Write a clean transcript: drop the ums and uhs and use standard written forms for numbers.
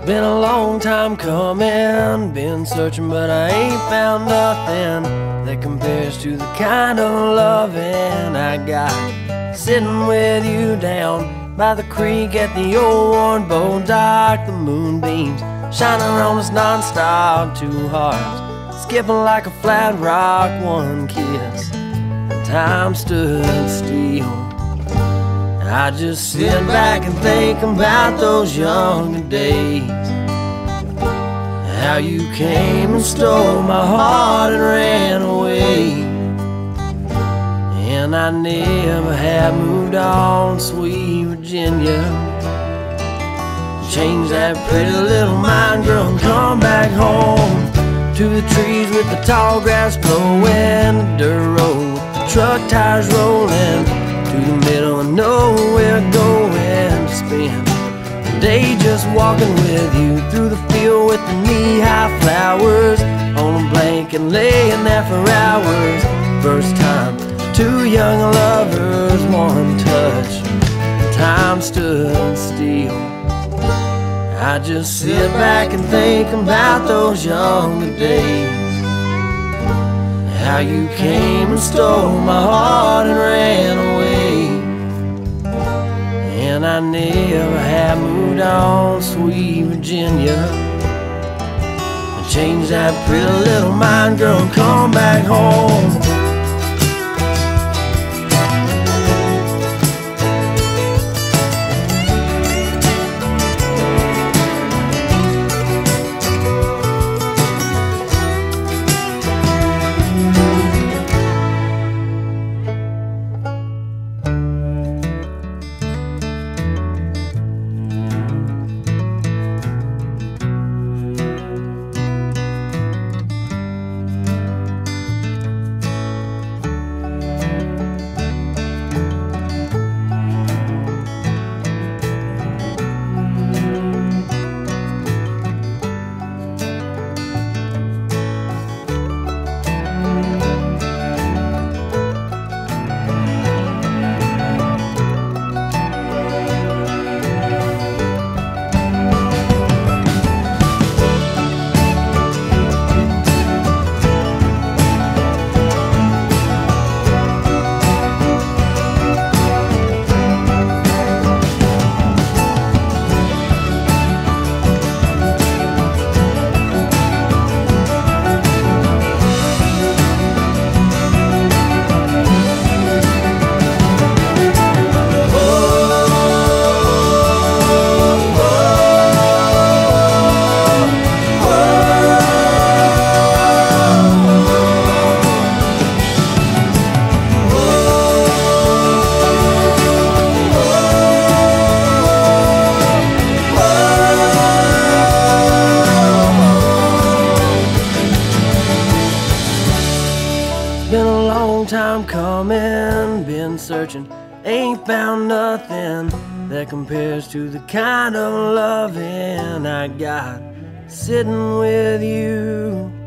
Been a long time coming, been searching, but I ain't found nothing that compares to the kind of loving I got. Sitting with you down by the creek at the old worn boat dock, the moonbeams shining on us non-stop, two hearts skipping like a flat rock, one kiss, and time stood still. I just sit back and think about those younger days, how you came and stole my heart and ran away. And I never have moved on, sweet Virginia. Change that pretty little mind, girl, and come back home to the trees with the tall grass blowing, the dirt road with the truck tires rolling, to the middle of nowhere, going to spend the day just walking with you through the field with the knee-high flowers on a blanket, laying there for hours. First time, two young lovers, one touch, time stood still. I just sit back and think about those younger days, how you came and stole my heart and ran away. And I never have moved on, sweet Virginia. Change that pretty little mind, girl, and come back home. Been a long time coming, been searching, ain't found nothing that compares to the kind of loving I got sitting with you.